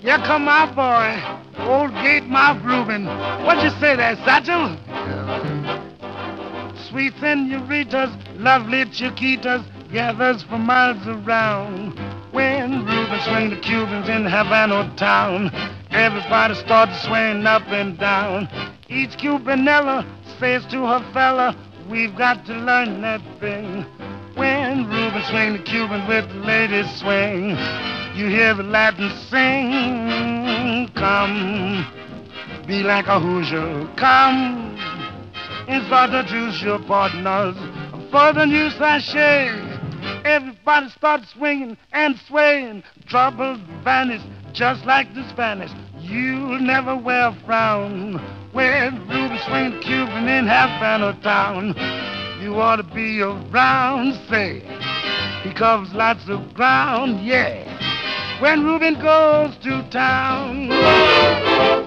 Here come my boy, old gate mouth Reuben. What'd you say there, Satchel? Sweet senoritas, lovely chiquitas, gathers for miles around. When Reuben swing the Cubans in Havana town, everybody starts swaying up and down. Each Cubanella says to her fella, we've got to learn that thing. When Reuben swing the Cubans with the ladies swing, you hear the Latins sing. Come, be like a Hoosier, come, and start to choose your partners for the new sachet. Everybody starts swinging and swaying. Troubles vanish just like the Spanish. You'll never wear a frown when Reuben swing the Cuban in Havana town. You ought to be around, say. He covers lots of ground, yeah, when Reuben goes to town.